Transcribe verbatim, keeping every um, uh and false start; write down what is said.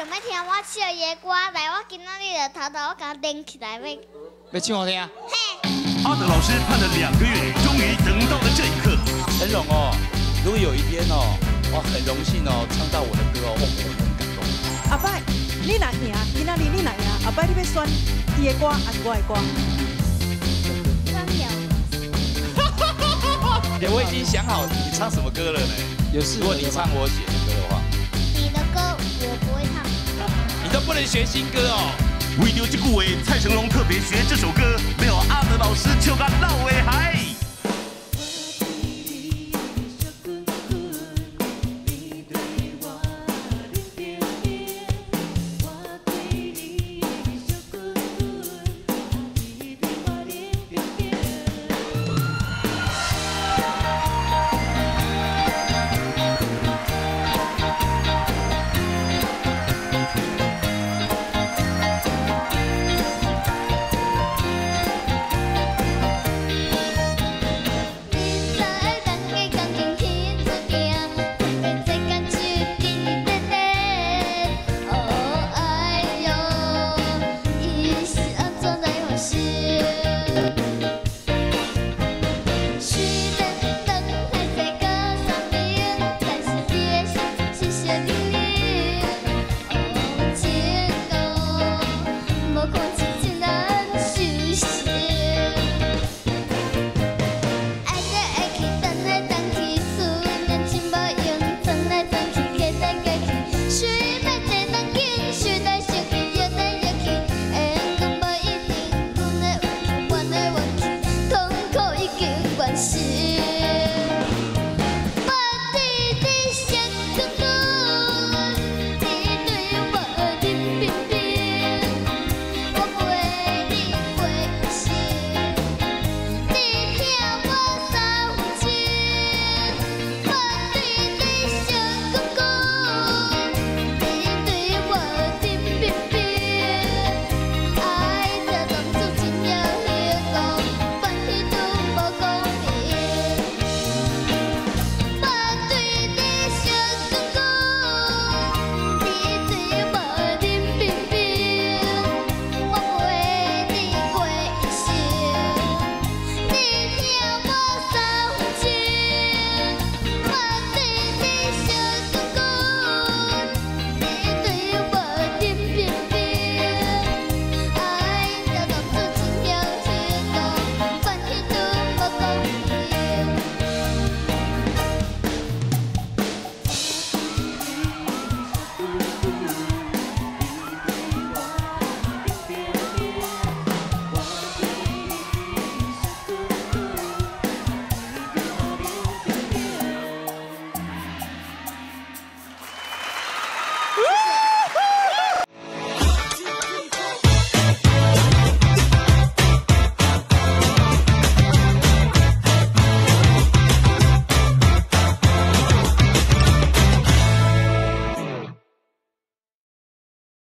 要听我唱的歌，来，我今仔日就偷偷我甲练起来，要要唱好听。 嘿。 阿德老师盼了两个月，终于等到了这一刻。 陈荣哦，如果有一天哦，我很荣幸哦，唱到我的歌哦，我很感动。 阿伯，你若赢，今仔日你若赢，阿伯你要选伊的歌还是我的歌？ 真有。 我已经想好你唱什么歌了呢？有事。如果你唱我写的歌的话， 你的歌我不会唱。 你都不能学新歌哦。 为了这句话，蔡成龙特别学这首歌，没有阿德老师就甲老的嗨。